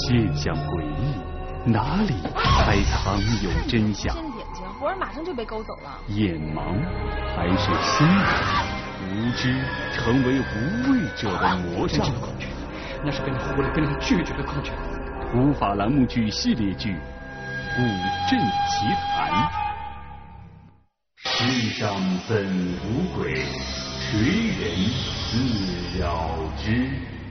现象诡异，哪里还藏有真相？ 睁眼睛，活人马上就被勾走了。 眼盲还是心盲？无知成为无畏者的魔杖。 那是被你忽略、被你拒绝的恐惧。 土法栏目剧系列剧《古镇奇谈》。世上本无鬼，谁人自扰之？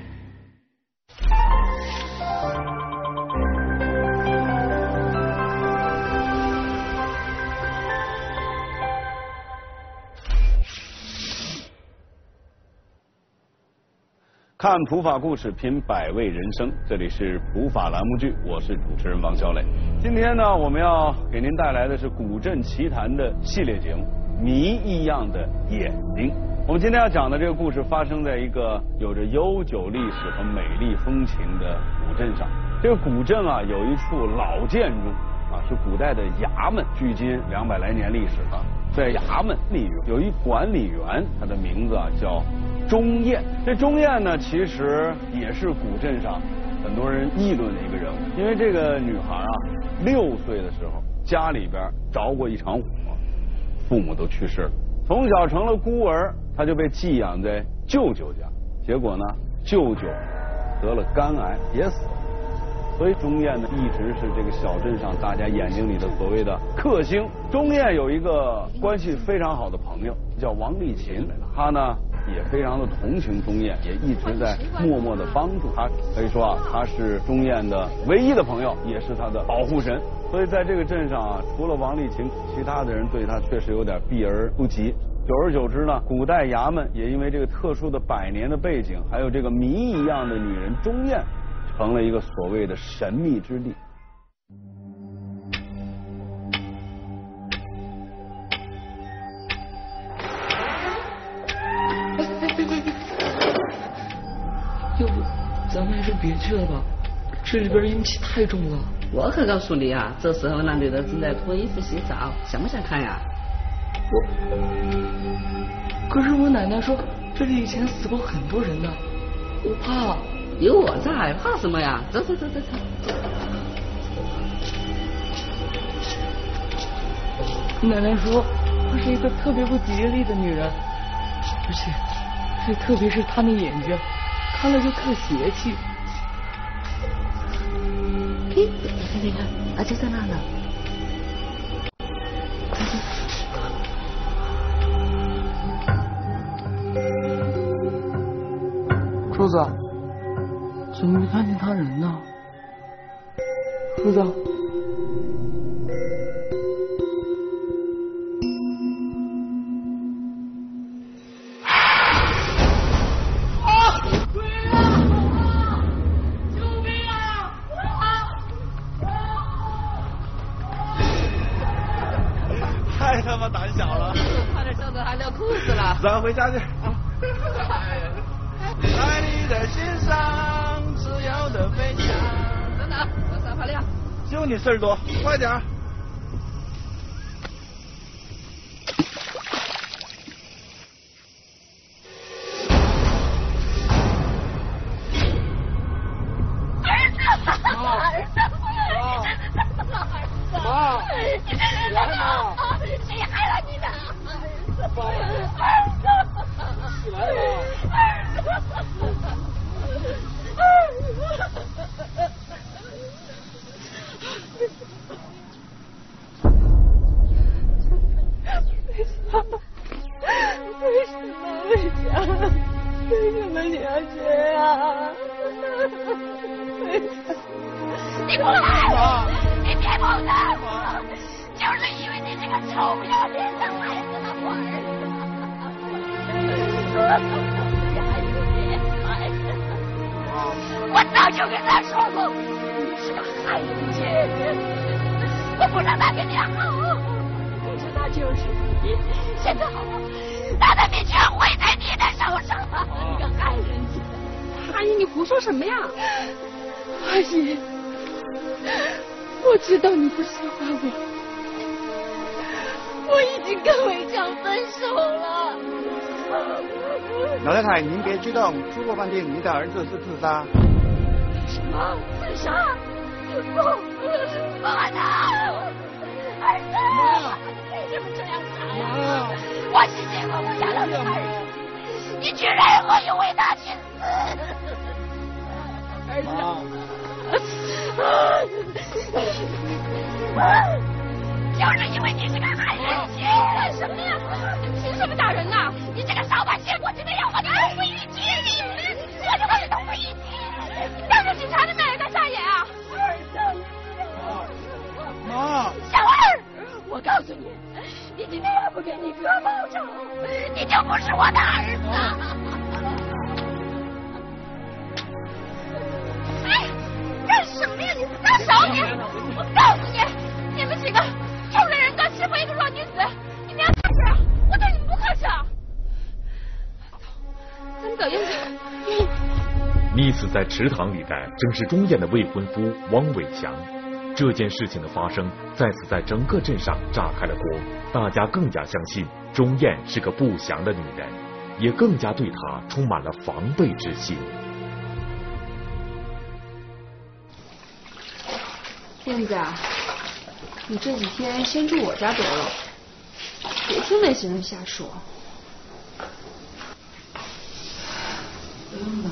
看普法故事，品百味人生。这里是普法栏目剧，我是主持人王小磊。今天呢，我们要给您带来的是《古镇奇谈》的系列节目《谜一样的眼睛》。我们今天要讲的这个故事发生在一个有着悠久历史和美丽风情的古镇上。这个古镇啊，有一处老建筑啊，是古代的衙门，距今200来年历史了。在衙门里有一管理员，他的名字啊叫钟燕。这钟燕呢，其实也是古镇上很多人议论的一个人物，因为这个女孩啊，6岁的时候家里边着过一场火，父母都去世了，从小成了孤儿，她就被寄养在舅舅家。结果呢，舅舅得了肝癌也死了。所以钟燕呢，一直是这个小镇上大家眼睛里的所谓的克星。钟燕有一个关系非常好的朋友叫王丽琴，她呢也非常的同情钟燕，也一直在默默的帮助她。可以说啊，她是钟燕的唯一的朋友，也是她的保护神。所以在这个镇上啊，除了王丽琴，其他的人对她确实有点避而不及。久而久之呢，古代衙门也因为这个特殊的100年的背景，还有这个谜一样的女人钟燕，成了一个所谓的神秘之地。 要不咱们还是别去了吧，这里边阴气太重了。 我可告诉你啊，这时候那女的正在脱衣服洗澡，想不想看呀？ 可是我奶奶说这里以前死过很多人呢，我怕。 有我在，怕什么呀？走走走走走。 奶奶说她是一个特别不吉利的女人，而且特别是她那眼睛，看了就特邪气。 嘿，你看，啊，就在那呢。 柱子，怎么没看见他人呢？柱子。 太他妈胆小了！ 差点笑得还撂裤子了。 咱回家去。在你的心上，自由的飞翔。 等等，我沙发亮。 就你事儿多，快点儿。 谁害了你的为什么你要这样？你不来，你别碰他！就是因为你这个臭不要脸的孩子的我儿子，你还有点孩子，我早就跟他说过，你是个害人精，我不让他跟你好，可是他就是你，现在好了，他的命全毁在你的手上了，你个害人精！ 阿姨，你胡说什么呀？ 阿姨，我知道你不喜欢我。我已经跟伟强分手了。 老太太，您别激动，出过饭店，您的儿子是自杀。 什么？自杀？不可能！儿子，为什么这样杀呀？我辛辛苦苦养大的儿子，你居然恶意为他去死！儿子，就是因为你是个害人精！什么呀？凭什么打人呐？你这个扫把星，我今天要和你同归于尽！我就和你同归于尽！你当着警察的面也在瞎眼啊！儿子， 妈， 小二，我告诉你，你今天要不给你哥报仇，你就不是我的儿子！哎，干什么呀你？大少爷，我告诉你，你们几个臭人人格欺负一个弱女子，你们要看着，我对你们不客气啊！咱们走燕子。 溺死在池塘里的正是钟燕的未婚夫汪伟强。这件事情的发生，再次在整个镇上炸开了锅，大家更加相信钟燕是个不祥的女人，也更加对她充满了防备之心。 燕子啊，你这几天先住我家得了，别听那些人瞎说。不用了。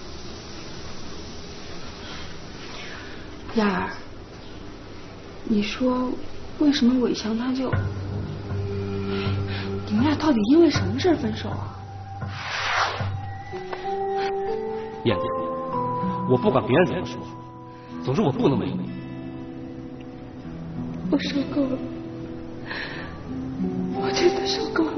燕儿，你说为什么伟强他就……你们俩到底因为什么事分手啊？ 燕子，我不管别人怎么说，总之我不能没有你。 我受够了，我真的受够了。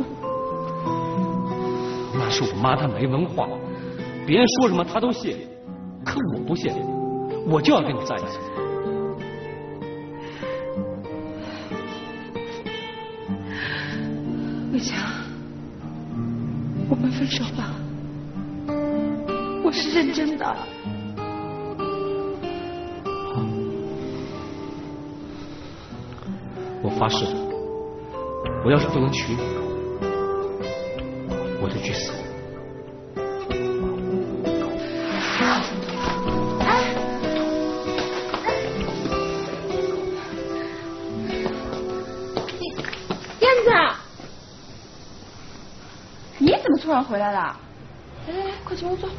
那是我妈，她没文化，别人说什么她都信，可我不信，我就要跟你在一起。 伟强，我们分手吧，我是认真的。 我发誓，我要是不能娶你，我就去死。 燕子，你怎么突然回来了？来来来，快进屋坐。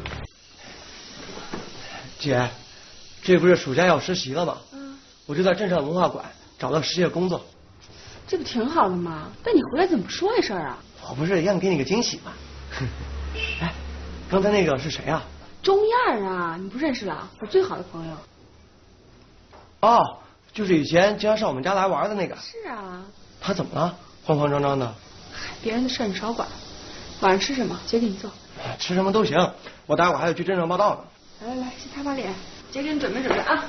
姐，这不是暑假要实习了吗？我就在镇上文化馆找到实业工作。 这不挺好的吗？但你回来怎么不说这事儿啊？ 我不是让给你个惊喜吗？哎，刚才那个是谁啊？ 钟燕啊，你不认识了？我最好的朋友。 哦，就是以前经常上我们家来玩的那个。 是啊。 他怎么了？慌慌张张的。 别人的事你少管。晚上吃什么？姐给你做。 吃什么都行，我待会儿还要去镇上报道呢。 来来来，先擦把脸，姐给你准备准备啊。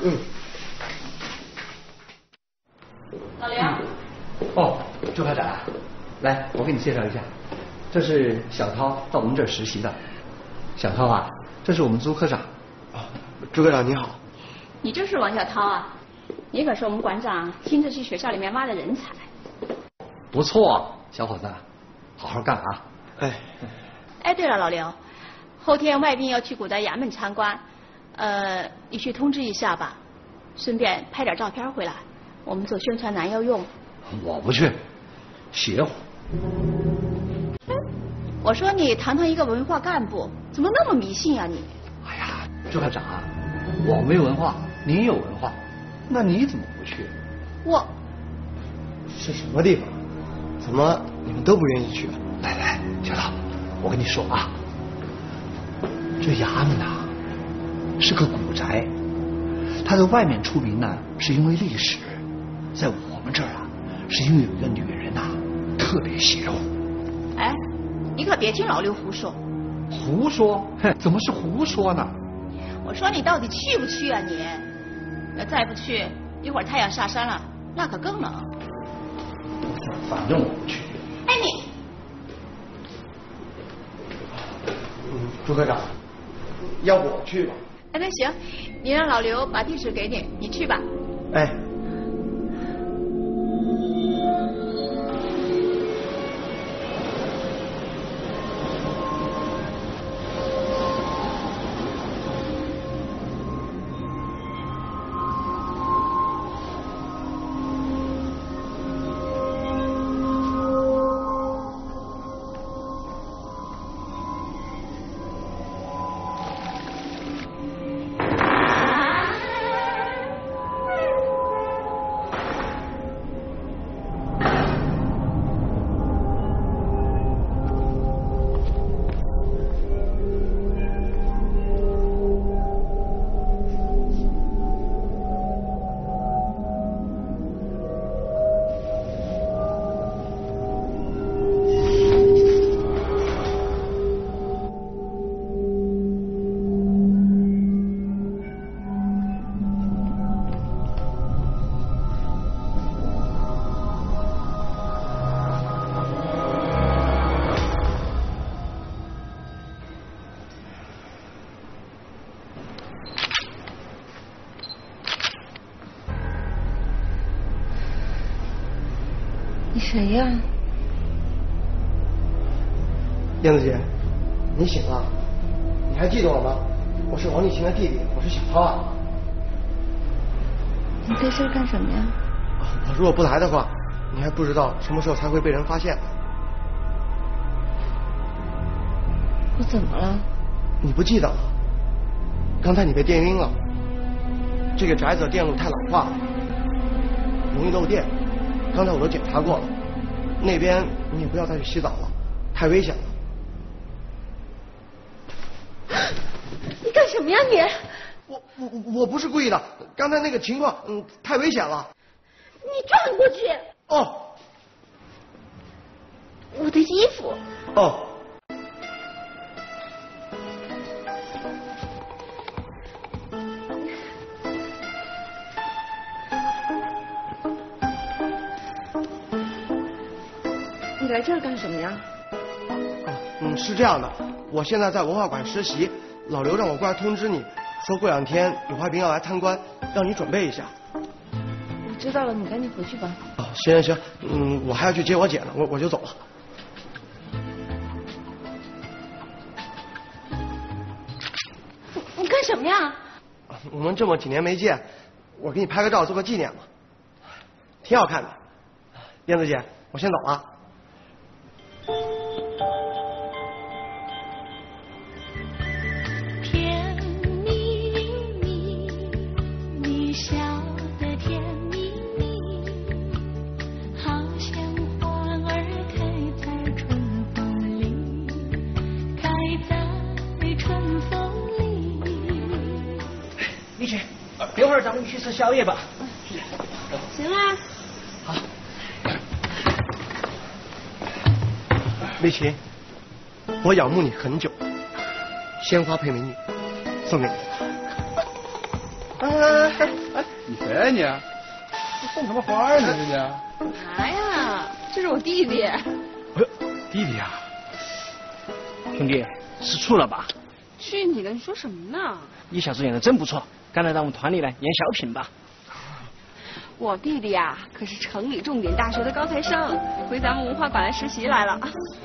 老刘。 哦，朱科长，来，我给你介绍一下，这是小涛到我们这儿实习的。小涛啊，这是我们朱科长。 朱科长你好。 你就是王小涛啊？你可是我们馆长亲自去学校里面挖的人才。 不错，小伙子，好好干啊。 哎，对了，老刘，后天外宾要去古代衙门参观，你去通知一下吧，顺便拍点照片回来，我们做宣传栏要用。 我不去，邪乎。 我说你堂堂一个文化干部，怎么那么迷信啊你？ 哎呀，朱科长，我没文化，你有文化，那你怎么不去？ 我是什么地方？怎么你们都不愿意去？ 来来，小涛，我跟你说啊，这衙门呐是个古宅，它在外面出名呢是因为历史，在我们这儿啊是因为有一个女人呐特别邪乎。 哎，你可别听老刘胡说。 胡说？怎么是胡说呢？ 我说你到底去不去啊你？要再不去，一会儿太阳下山了，那可更冷。 反正我不去。 哎你， 朱科长，要不我去吧？ 哎那行，你让老刘把地址给你，你去吧。 哎。 你谁呀？ 燕子姐，你醒了？你还记得我吗？我是王立琴的弟弟，我是小涛啊。 你在这儿干什么呀？ 我如果不来的话，你还不知道什么时候才会被人发现。 我怎么了？ 你不记得了？刚才你被电晕了。这个宅子的电路太老化了，容易漏电。刚才我都检查过了，那边你也不要再去洗澡了，太危险了。 你干什么呀你？ 我不是故意的，刚才那个情况太危险了。 你转过去。 哦。 我的衣服。 哦。 你来这儿干什么呀？ 是这样的，我现在在文化馆实习，老刘让我过来通知你，说过2天有花瓶要来参观，让你准备一下。 我知道了，你赶紧回去吧。 行，我还要去接我姐呢，我就走了。 你干什么呀？ 我们这么几年没见，我给你拍个照做个纪念嘛，挺好看的。燕子姐，我先走了。 一会儿咱们去吃宵夜吧。 行啊。 好。 丽琴，我仰慕你很久，鲜花配美女，送给你。 你谁呀你？送什么花呢这是？ 啥呀？这是我弟弟。 弟弟啊？ 兄弟，吃醋了吧？ 去你的！你说什么呢？ 你小子演的真不错，刚来到我们团里来演小品吧。 我弟弟呀，可是城里重点大学的高材生，回咱们文化馆来实习来了。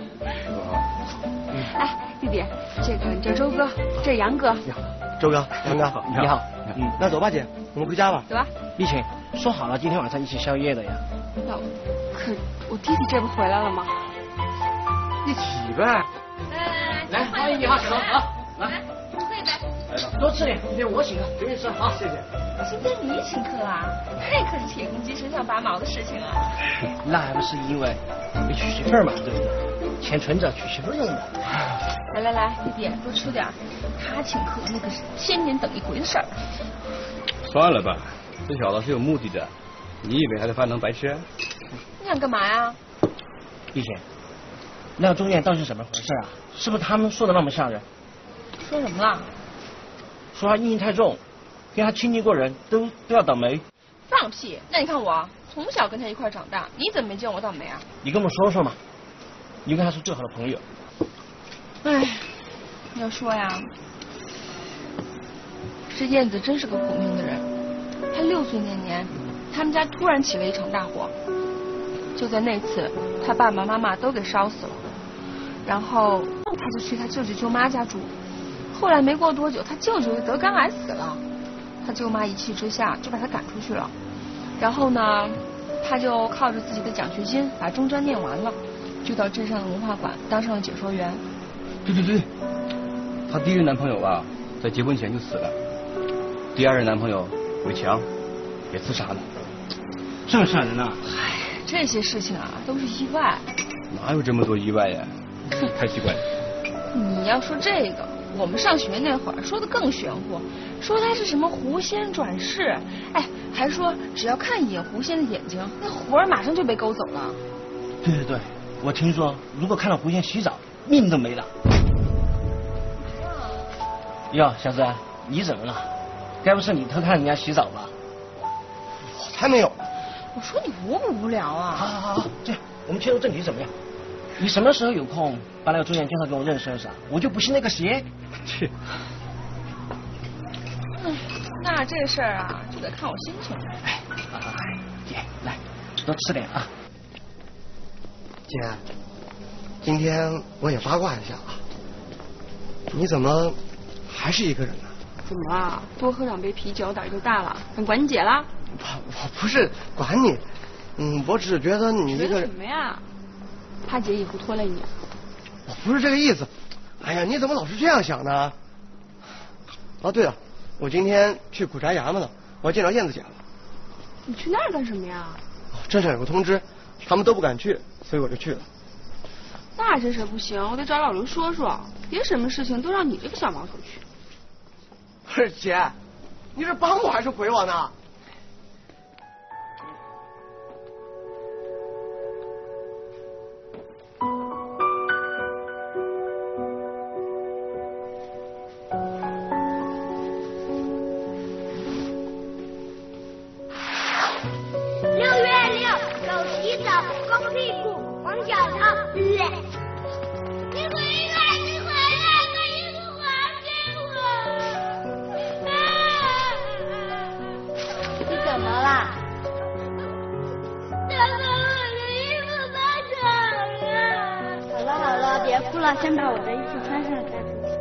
哎，弟弟，这个你叫周哥，这是杨哥。 周哥，杨哥， 你好。 那走吧姐，我们回家吧。 走吧。 丽琴，说好了今天晚上一起宵夜的呀。 那可我弟弟这不回来了吗？ 一起呗。 来，欢迎你哈，小龙啊，来。 喝一杯。 多吃点，今天我请客，随便吃，好，谢谢。 今天你请客啊？这可是铁公鸡身上拔毛的事情啊！ 那还不是因为没娶媳妇儿嘛，对不对？钱存着娶媳妇儿用的。 来，弟弟多吃点，他请客那可是1000年等一回的事儿。 算了吧，这小子是有目的的，你以为他的饭能白吃？ 你想干嘛呀？ 丽姐，那中院到底是怎么回事啊？是不是他们说的那么吓人？ 说什么了？ 说他阴性太重，跟他亲近过人都要倒霉。 放屁！那你看我从小跟他一块长大，你怎么没见我倒霉啊？ 你跟我说说嘛，你跟他是最好的朋友。 哎，要说呀，这燕子真是个苦命的人。她6岁那年，他们家突然起了一场大火，就在那次，他爸爸妈妈都给烧死了。然后他就去他舅舅舅妈家住。后来没过多久，他舅舅得肝癌死了，他舅妈一气之下就把他赶出去了。然后呢，他就靠着自己的奖学金把中专念完了，就到镇上的文化馆当上了解说员。 对，他第一任男朋友啊，在结婚前就死了，第2任男朋友伟强也自杀了。 这么吓人啊！ 唉，这些事情啊都是意外。 哪有这么多意外呀？太奇怪了。 你要说这个，我们上学那会儿说的更玄乎，说他是什么狐仙转世，哎，还说只要看一眼狐仙的眼睛，那魂儿马上就被勾走了。 对，我听说如果看到狐仙洗澡，命都没了。哟，小子，你怎么了？该不是你偷看人家洗澡吧？ 我才没有。 我说你无不无聊啊？ 好，这样我们切入正题怎么样？你什么时候有空把那个中院介绍给我认识认识啊？我就不信那个邪。 切。 那这事儿啊，就得看我心情了。 姐，来多吃点啊。 姐，今天我也八卦一下啊，你怎么还是一个人呢？ 怎么了？多喝2杯啤酒胆就大了？敢管你姐了？ 我不是管你，我只是觉得你一个人。 什么呀？怕姐以后拖累你？ 我不是这个意思。哎呀，你怎么老是这样想呢？哦，对了，我今天去古宅衙门了，我见着燕子姐了。 你去那儿干什么呀？ 镇上有个通知，他们都不敢去，所以我就去了。 那这事不行，我得找老刘说说，别什么事情都让你这个小毛头去。 不是姐，你是帮我还是毁我呢？ 先把我的衣服穿上再出去。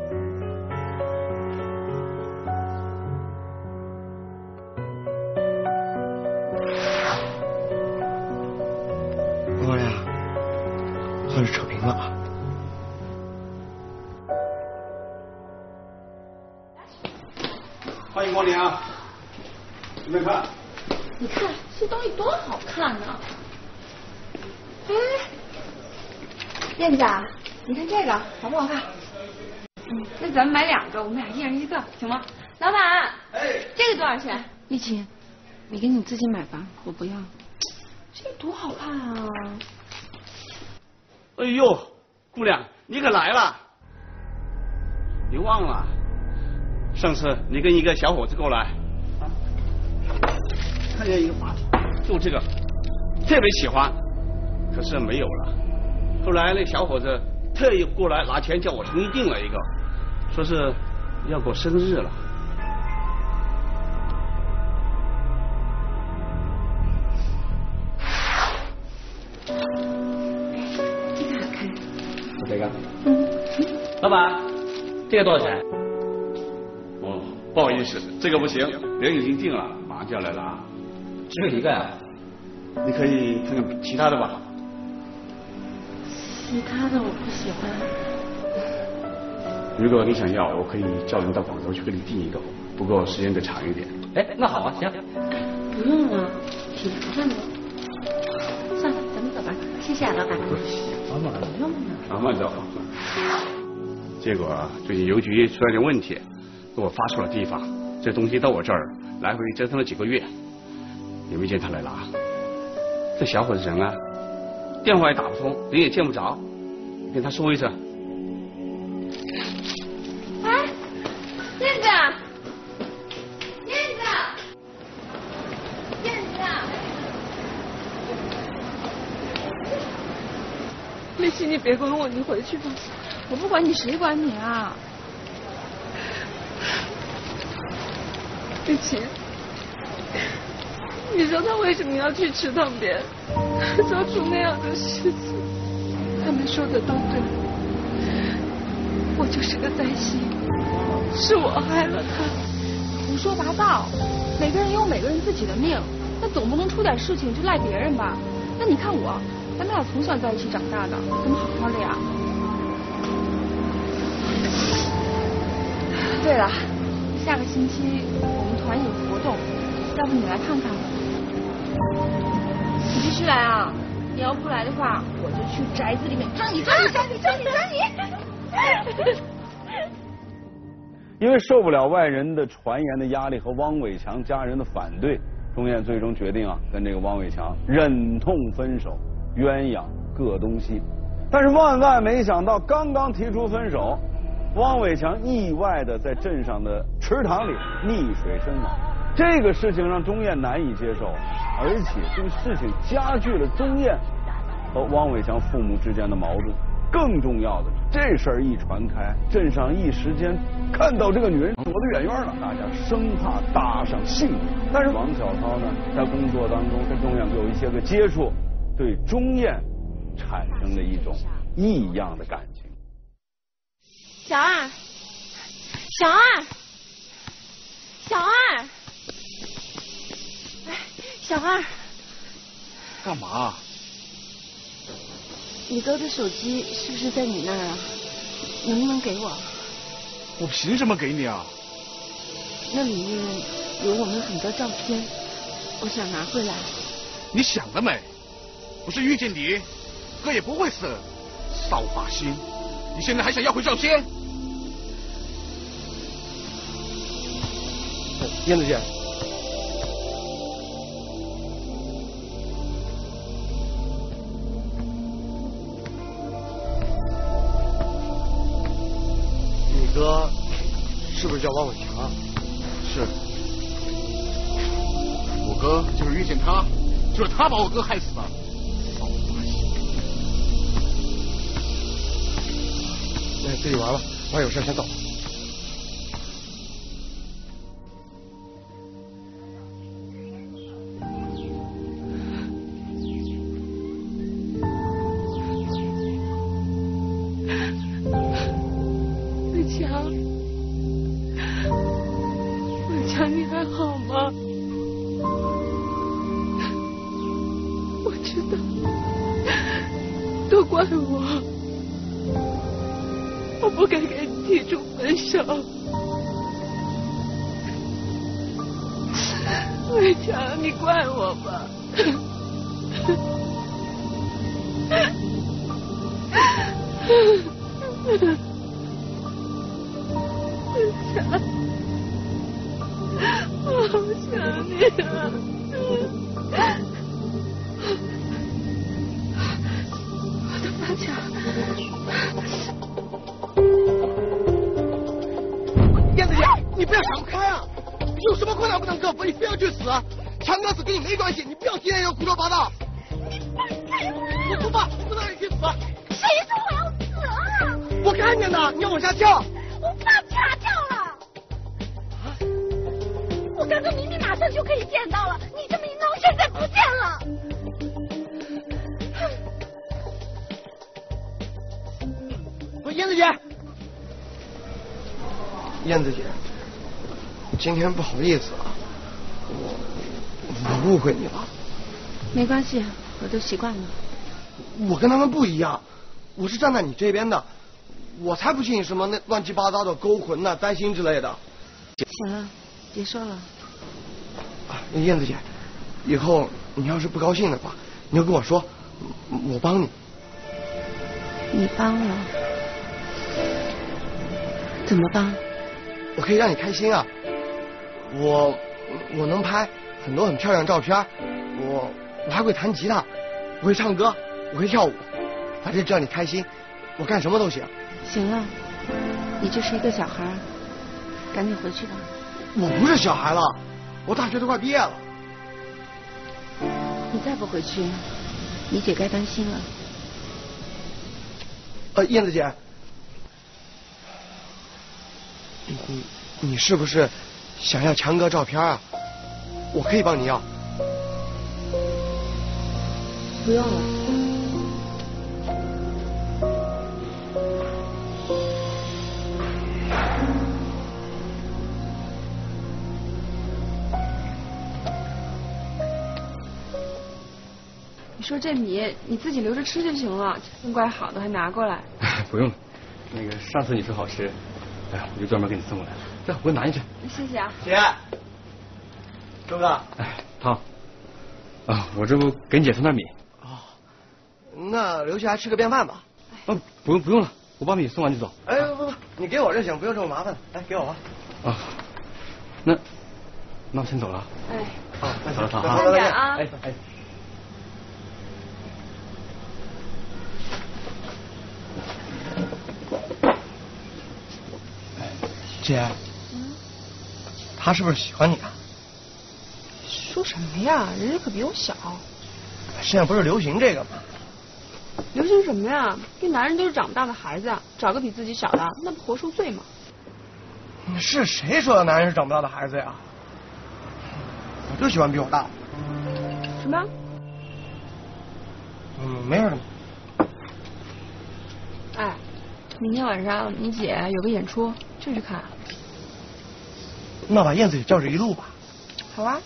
我俩算是扯平了啊。 欢迎光临啊！准备看。 你看这东西多好看呢！哎，燕子啊。你看这个好不好看？那咱们买2个，我们俩一人1个，行吗？老板，这个多少钱？丽琴，你给你自己买吧，我不要。这多好看啊！ 哎呦，姑娘，你可来了！你忘了上次你跟一个小伙子过来，看见一个马桶，就这个，特别喜欢，可是没有了。后来那小伙子特意过来拿钱叫我重新订了一个，说是要过生日了。 这个好看。 我这个。老板，这个多少钱？ 哦，不好意思，这个不行，人已经订了，马上就要来拿。 只有1个呀？ 你可以看看其他的吧。 其他的我不喜欢。 如果你想要，我可以叫人到广州去给你订一个，不过时间得长一点。 哎，那好啊，行。 不用了，挺麻烦的。算了，咱们走吧。谢谢啊，老板。 慢慢不用了。 慢慢走。结果最近邮局出了点问题，给我发错了地方，这东西到我这儿来回折腾了几个月，也没见他来拿。这小伙子人啊，电话也打不通，人也见不着，你跟他说一声。 哎，燕子，燕子，燕子，丽琪，你别管我，你回去吧。我不管你，谁管你啊？丽琪，你说他为什么要去池塘边做出那样的事情？他们说的都对，我就是个灾星，是我害了他。胡说八道！每个人有每个人自己的命，那总不能出点事情就赖别人吧？那你看我，咱们俩从小在一起长大的，怎么好好的呀？对了，下个星期我们团有活动，要不你来看看吧？你必须来啊！你要不来的话，我就去宅子里面抓你！ 因为受不了外人的传言的压力和汪伟强家人的反对，钟燕最终决定跟这个汪伟强忍痛分手，鸳鸯各东西。但是万万没想到，刚刚提出分手，汪伟强意外的在镇上的池塘里溺水身亡。这个事情让钟燕难以接受，而且这个事情加剧了钟燕和汪伟强父母之间的矛盾。更重要的，这事儿一传开，镇上一时间看到这个女人躲得远远的，大家生怕搭上性命。但是王小涛呢，在工作当中跟钟燕有一些个接触，对钟燕产生了一种异样的感情。 小二，小二，小二，哎，小二， 干嘛？ 你哥的手机是不是在你那儿啊？能不能给我？ 我凭什么给你啊？ 那里面有我们很多照片，我想拿回来。 你想得美！不是遇见你，哥也不会死。扫把星，你现在还想要回照片？ 燕子姐，你哥是不是叫汪伟强？ 是，我哥就是遇见他，就是他把我哥害死的。 那自己玩吧，我还有事先走。 伟强，伟强，你还好吗？我知道，都怪我不该给你提出分手。伟强，你怪我吧。伟强，我好想你啊！我的发卡。 燕子姐，你不要想不开啊！有什么困难不能克服，你非要去死？强哥死跟你没关系，你不要天天胡说八道。我不怕，我不让你去死。 谁说我要死啊？ 我看见的，你要往下跳。 我不要下跳了。我刚刚明明马上就可以见到了，你这么一闹，现在不见了。 燕子姐，燕子姐，今天不好意思啊，我误会你了。 没关系，我都习惯了。 我跟他们不一样，我是站在你这边的，我才不信什么那乱七八糟的勾魂呐、摘星之类的。 行了，别说了。 燕子姐，以后你要是不高兴的话，你就跟我说，我帮你。 你帮我？怎么帮？ 我可以让你开心啊！我能拍很多很漂亮的照片，我还会弹吉他，我会唱歌，我会跳舞，反正只要你开心，我干什么都行。 行了，你就是一个小孩，赶紧回去吧。 我不是小孩了，我大学都快毕业了。 你再不回去，你姐该担心了。 燕子姐，你是不是想要强哥照片啊？我可以帮你要。 不用了。你说这米你自己留着吃就行了，份怪好的还拿过来。 不用了，那个上次你说好吃，哎呀，我就专门给你送过来了。这我拿进去。 谢谢啊。 姐，周哥。 哎，汤。啊，我这不给你姐送点米。 哦，那留下来吃个便饭吧。 不用了，我把米送完就走。 哎，不，你给我就行，不用这么麻烦。来，给我吧。 啊，那我先走了。 哎。 好，走了，汤。 慢点啊。 哎。 姐，他是不是喜欢你啊？ 说什么呀？人家可比我小。 现在不是流行这个吗？ 流行什么呀？这男人都是长不大的孩子，找个比自己小的，那不活受罪吗？ 是谁说的男人是长不大的孩子呀？我就喜欢比我大。 什么？ 没什么。 明天晚上你姐有个演出，就去看。 那把燕子也叫着一路吧。 好啊。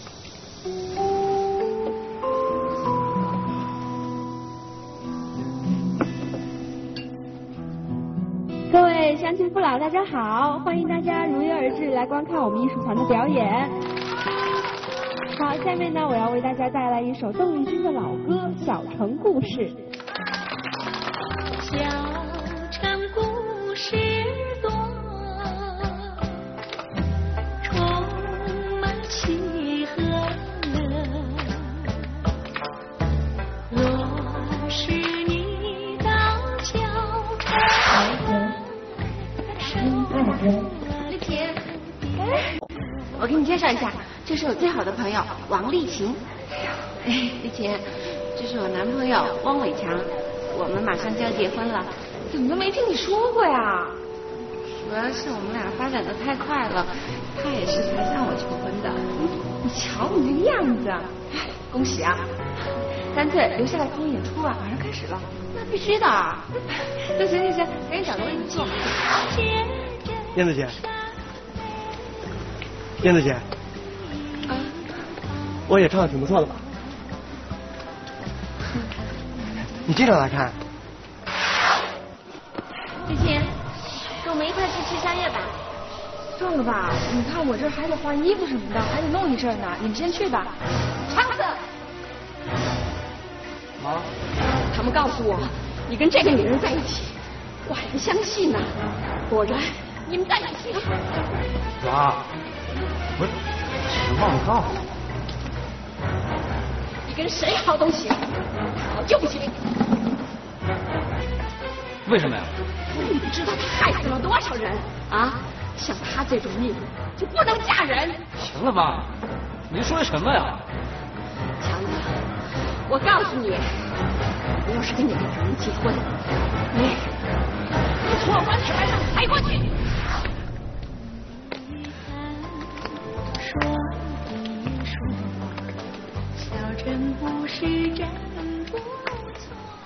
各位乡亲父老，大家好！欢迎大家如约而至来观看我们艺术团的表演。好，下面呢，我要为大家带来一首邓丽君的老歌《小城故事》。 小城故事多，充满喜和乐。若是你到小城， 丽琴，我给你介绍一下，这是我最好的朋友王丽琴。丽琴，这是我男朋友汪伟强，我们马上就要结婚了。怎么都没听你说过呀？主要是我们俩发展的太快了，他也是才向我求婚的。你瞧你这个样子，恭喜啊！干脆留下来看我演出啊，马上开始了。那必须的。那行，赶紧找个位置坐。 燕子姐，燕子姐，我也唱的挺不错的吧？你经常来看？ 丽琴，跟我们一块去吃宵夜吧。算了吧，你看我这还得换衣服什么的，还得弄一阵呢。你们先去吧。肠子， 啊？ 他们告诉我你跟这个女人在一起，我还不相信呢。果然，你们在一起了。 妈，我忘了告诉你。 你跟谁好都行，好就不行。 为什么呀？ 你不知道他害死了多少人啊！像他这种命就不能嫁人。 行了妈，您说什么呀？ 强子，我告诉你，我要是跟你这种人结婚，你从我棺材板上抬过去。 说一说，小城故事真不错。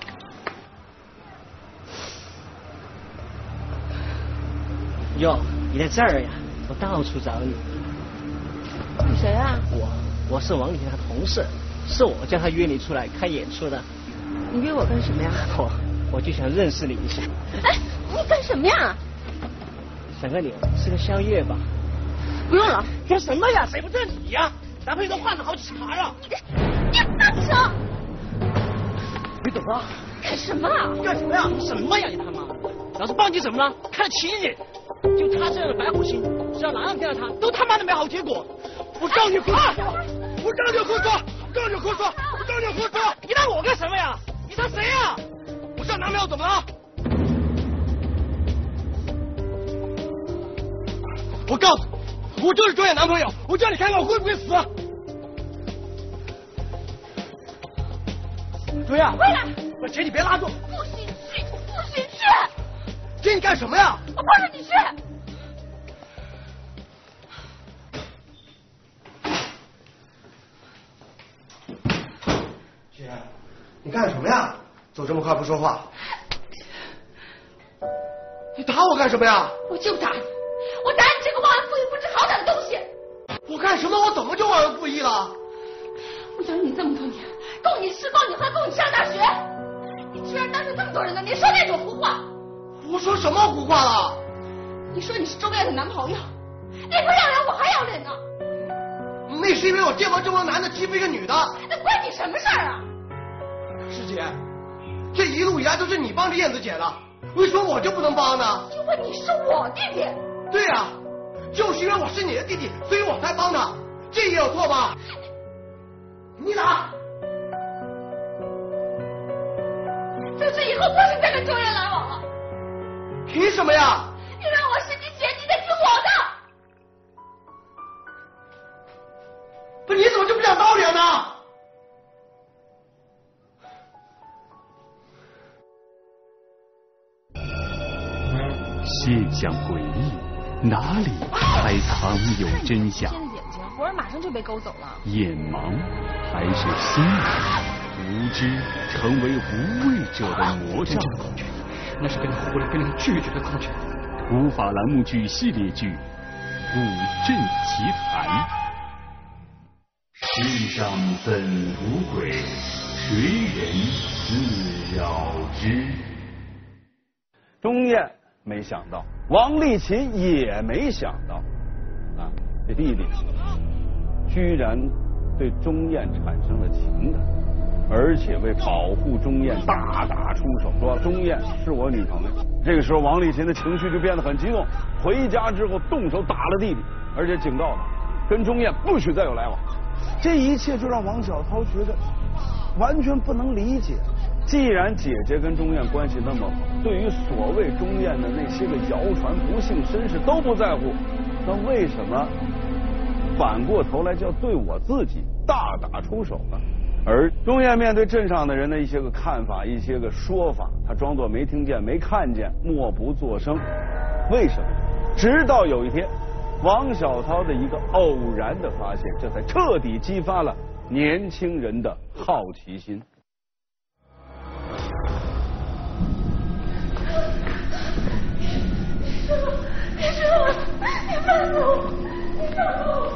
哟，你在这儿呀？我到处找你。 你谁啊？ 我是王丽婷的同事，是我叫他约你出来看演出的。 你约我干什么呀？ 我就想认识你一下。 哎，你干什么呀？ 想跟你吃个宵夜吧。 不用了。 干什么呀？谁不认你呀？男朋友都换了好几茬了。 你放手！ 你怎么了？ 干什么啊？ 干什么呀？什么呀你他妈！老子帮你怎么了？看得起你？就他这样的白虎星，只要哪样见到他，都他妈的没好结果。我告你胡说！我告你胡说！告你胡说！我告你胡说！你当我干什么呀？你当谁呀？我叫男朋友怎么了？我告诉你，我就是周远男朋友，我叫你看看我会不会死。对呀， 回来！ 我姐你别拉住！ 不许去！不许去！ 姐你干什么呀？ 我不让你去！ 姐，你干什么呀？走这么快不说话。你打我干什么呀？ 我就打你！我打你这个忘恩负义、不知好歹的东西！ 我干什么？我怎么就忘恩负义了？ 我养你这么多年，供你吃，供你喝，供你上大学，你居然当着这么多人的面说那种胡话！ 我说什么胡话了？ 你说你是周燕的男朋友，你不要脸我还要脸呢！ 那是因为我见过这么多男的欺负一个女的。 那关你什么事儿啊？ 师姐，这一路以来都是你帮着燕子姐的，为什么我就不能帮呢？ 因为你是我弟弟。 对呀，就是因为我是你的弟弟，所以我才帮他，这也有错吧？你打！ 从此以后不许再跟周燕来往了。 凭什么呀？ 因为我是你姐，你得听我的。 不，你怎么就不讲道理了呢？ 现象诡异，哪里还藏有真相？ 天的眼睛，活人马上就被勾走了。 眼盲还是心盲？无知成为无畏者的魔杖。 那是跟他胡来，跟他拒绝的口诀。 普法栏目剧系列剧《古镇奇谈》。世上本无鬼，谁人自扰之？ 钟燕没想到，王丽琴也没想到，啊，这弟弟居然对钟燕产生了情感，而且为保护钟燕大打出手，说钟燕是我女朋友。这个时候，王丽琴的情绪就变得很激动，回家之后动手打了弟弟，而且警告他，跟钟燕不许再有来往。这一切就让王小涛觉得完全不能理解。既然姐姐跟钟燕关系那么好，对于所谓钟燕的那些个谣传不幸身世都不在乎，那为什么反过头来就要对我自己大打出手呢？而钟燕面对镇上的人的一些个看法、一些个说法，她装作没听见、没看见，默不作声。为什么？直到有一天，王小涛的一个偶然的发现，这才彻底激发了年轻人的好奇心。 别说了，你放手，你放手！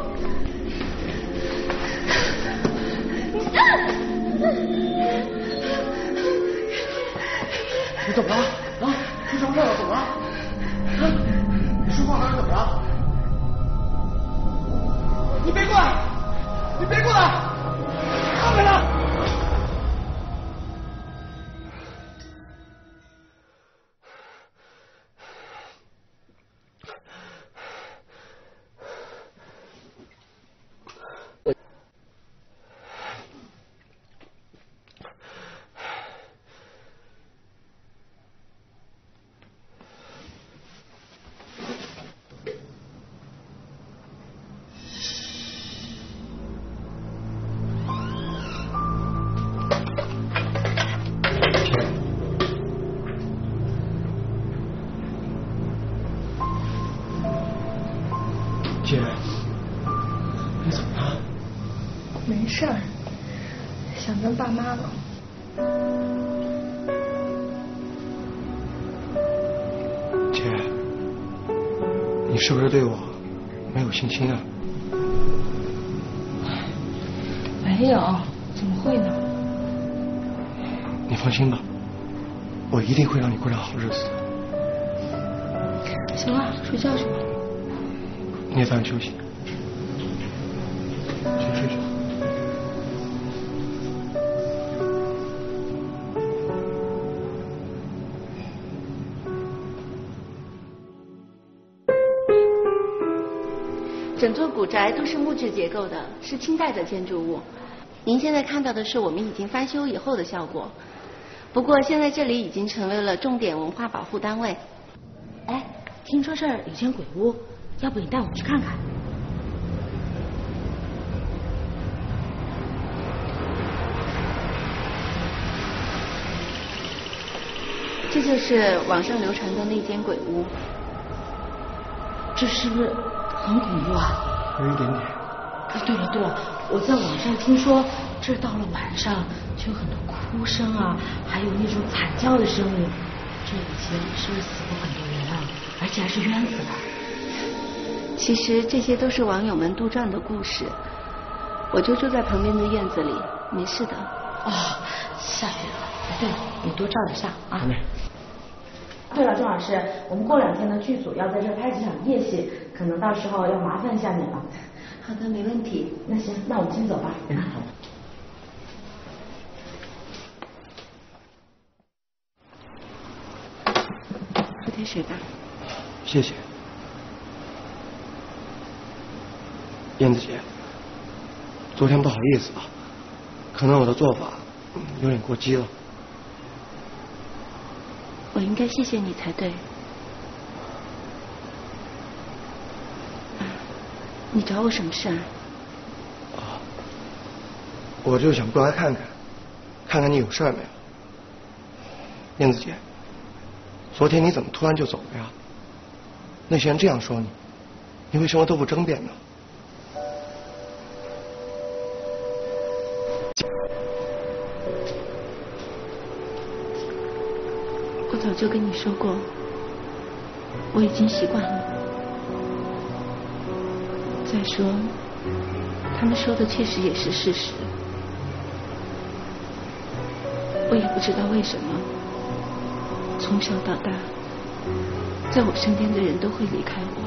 你怎么了？啊？出什么事了？怎么了？你说话还是怎么了？你别过来！你别过来！放开他！姐，你怎么了？ 没事儿，想跟爸妈了。 姐，你是不是对我没有信心啊？ 没有，怎么会呢？ 你放心吧，我一定会让你过上好日子。 行了，睡觉去吧。 你也早点休息，先睡去。 整座古宅都是木质结构的，是清代的建筑物。您现在看到的是我们已经翻修以后的效果。不过现在这里已经成为了重点文化保护单位。 哎，听说这儿有间鬼屋，要不你带我们去看看？ 这就是网上流传的那间鬼屋。 这是不是很恐怖啊？ 有一点点。 对了对了，我在网上听说，这到了晚上就有很多哭声啊，还有那种惨叫的声音。这以前是不是死过很多人啊？而且还是冤死的。 其实这些都是网友们杜撰的故事。我就住在旁边的院子里，没事的。 哦，下雨了。对了，你多照点相啊。对了，钟老师，我们过2天的剧组要在这拍几场夜戏，可能到时候要麻烦一下你了。 好的，没问题。 那行，那我们先走吧。 好。 喝点水吧。 谢谢。燕子姐，昨天不好意思啊，可能我的做法有点过激了。 我应该谢谢你才对。你找我什么事啊？ 我就想过来看看，看看你有事没有。燕子姐，昨天你怎么突然就走了呀？那些人这样说你，你为什么都不争辩呢？ 我早就跟你说过，我已经习惯了。再说，他们说的确实也是事实。我也不知道为什么，从小到大，在我身边的人都会离开我。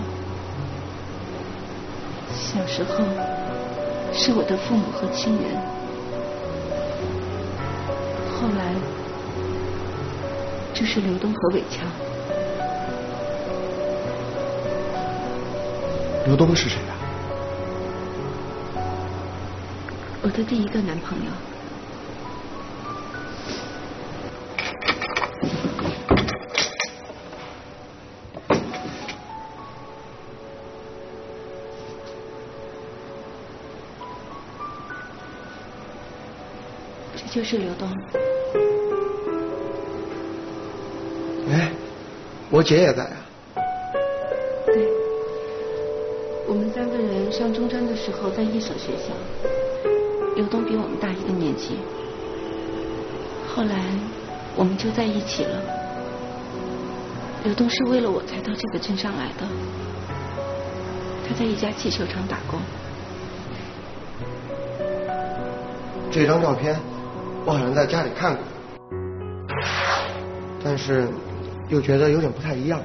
小时候是我的父母和亲人，后来就是刘东和伟强。 刘东是谁啊？ 我的第一个男朋友。这就是刘东。 哎，我姐也在啊。 对，我们3个人上中专的时候在一所学校。刘东比我们大1个年级，后来我们就在一起了。刘东是为了我才到这个镇上来的，他在一家气球厂打工。 这张照片我好像在家里看过，但是又觉得有点不太一样。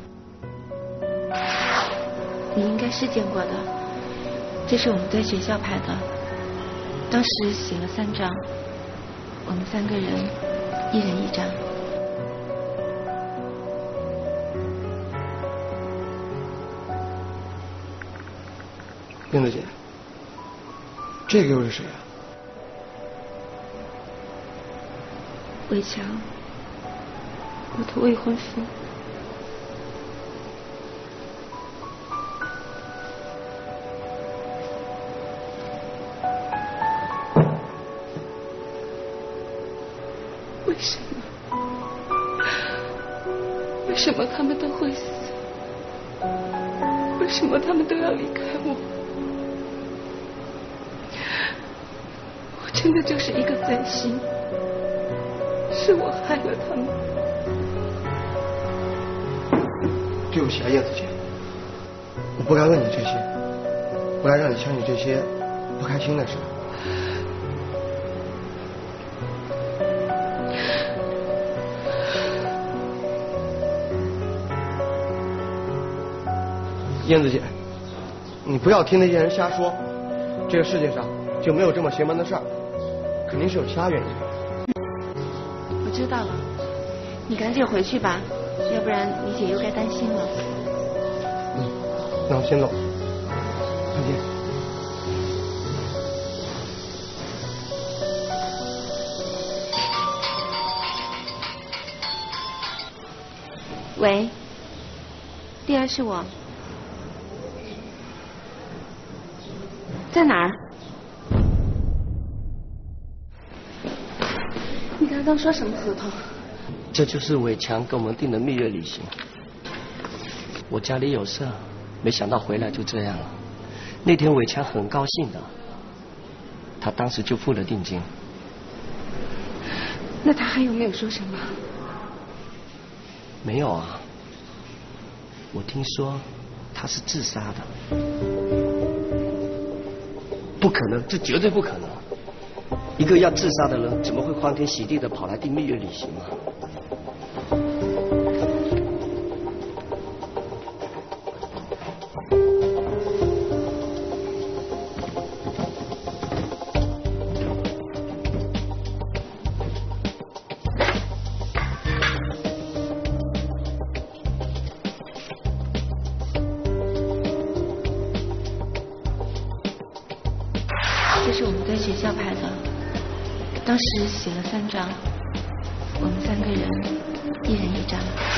你应该是见过的，这是我们在学校拍的。当时写了3张，我们3个人1人1张。 英子姐，这个又是谁啊？ 伟强，我的未婚夫。为什么？为什么他们都会死？为什么他们都要离开我？我真的就是一个贼心，是我害了他们。 对不起啊，叶子姐，我不该问你这些，不该让你想起这些不开心的事。燕子姐，你不要听那些人瞎说，这个世界上就没有这么邪门的事儿，肯定是有其他原因。 我知道了，你赶紧回去吧，要不然你姐又该担心了。 那我先走，再见。 喂，第二是我。在哪儿？你刚刚说什么合同？ 这就是伟强跟我们订的蜜月旅行。我家里有事，没想到回来就这样了。那天伟强很高兴的，他当时就付了定金。 那他还有没有说什么？ 没有啊，我听说他是自杀的。不可能，这绝对不可能！一个要自杀的人，怎么会欢天喜地的跑来订蜜月旅行啊？ 这是我们在学校拍的，当时写了3张，我们3个人1人1张。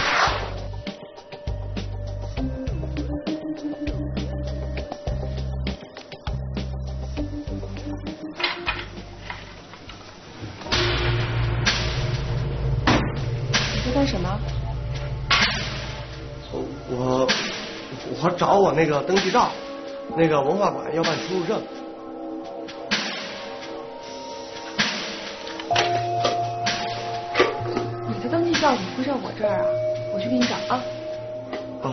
你在干什么？ 我找我那个登记照，那个文化馆要办出入证。 你的登记照你会在我这儿啊？我去给你找啊。 哦。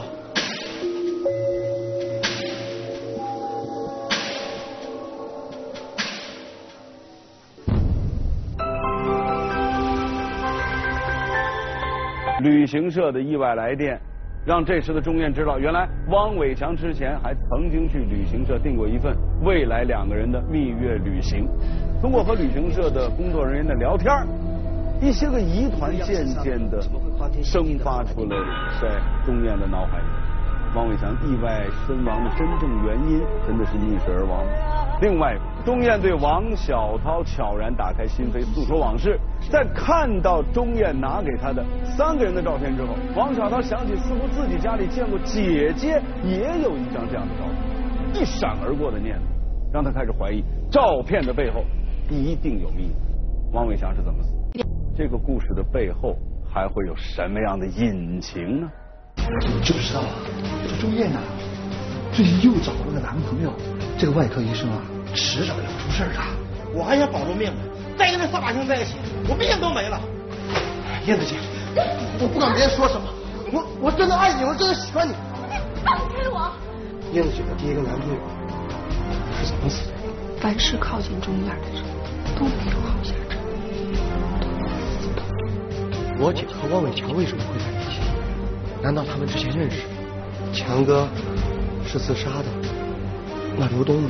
旅行社的意外来电，让这时的钟燕知道，原来汪伟强之前还曾经去旅行社订过一份未来2个人的蜜月旅行。通过和旅行社的工作人员的聊天，一些个疑团渐渐的生发出来在钟燕的脑海里。汪伟强意外身亡的真正原因，真的是溺水而亡。另外，钟燕对王小涛悄然打开心扉，诉说往事。在看到钟燕拿给他的3个人的照片之后，王小涛想起似乎自己家里见过姐姐也有一张这样的照片，一闪而过的念头让他开始怀疑照片的背后一定有秘密。汪伟强是怎么死？这个故事的背后还会有什么样的隐情呢？ 你知不知道啊？这钟燕呐，最近又找了个男朋友，这个外科医生啊，迟早要出事的。 我还想保住命呢，再跟那扫把星在一起，我命都没了。燕子姐，我不管别人说什么，我真的爱你，我真的喜欢你。 放开我！ 燕子姐的第一个男朋友是怎么死的？ 凡是靠近钟燕的人都没有好下场，都会死的。 我姐和汪伟强为什么会在一起？难道他们之前认识？强哥是自杀的，那刘东呢？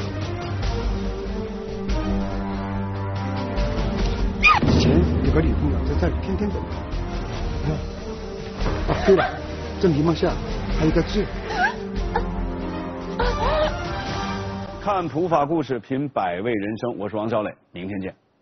以前有个女朋友在这里天天等他。对了，这篱笆下还有个痣。 看普法故事，品百味人生，我是王小磊，明天见。